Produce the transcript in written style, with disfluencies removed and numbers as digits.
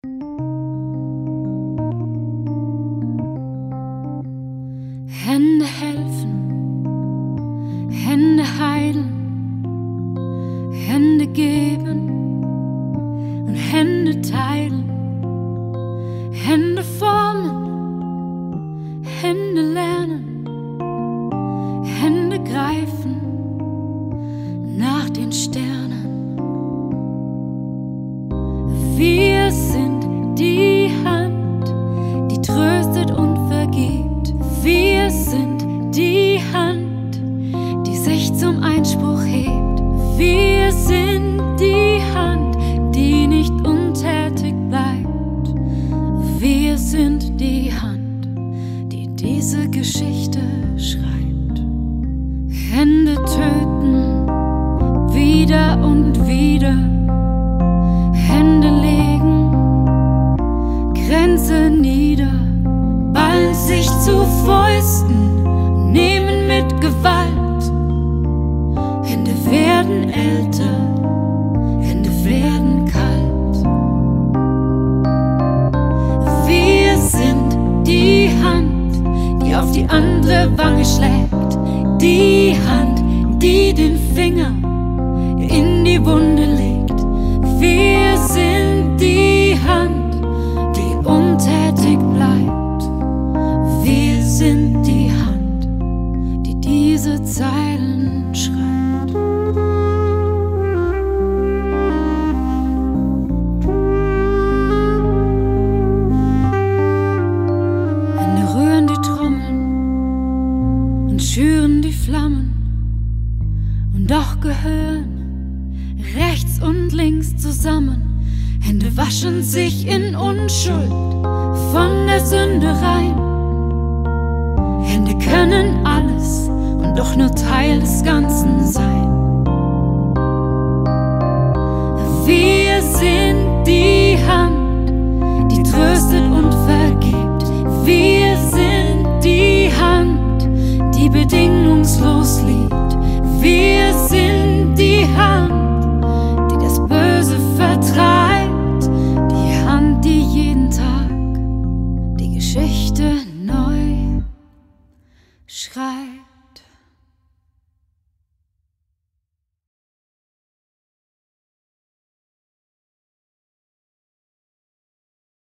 Hände helfen, Hände heilen, Hände geben und Hände teilen, Hände formen, Hände lernen, Hände greifen nach den Sternen. Wir sind die Hand, die tröstet und vergibt. Wir sind die Hand, die sich zum Einspruch hebt. Wir sind die Hand, die nicht untätig bleibt. Wir sind die Hand, die diese Geschichte schreibt. Hände töten, wieder und wieder. Hände legen, Grenze nieder. Ballen sich zu Fäusten, nehmen mit Gewalt. Hände werden älter, Hände werden kalt. Wir sind die Hand, die auf die andere Wange schlägt. Die Hand, die den Finger in die Wunde legt. Wir sind die Hand, die untätig bleibt. Wir sind die Hand, die diese Zeilen schreibt. Hände rühren die Trommeln und schüren die Flammen, und doch gehören rechts und links zusammen. Hände waschen sich in Unschuld von der Sünde rein. Hände können alles und doch nur Teil des Ganzen sein. Wir sind die Hand, die tröstet und vergibt. Wir sind die Hand, die bedingungslos liebt. Wir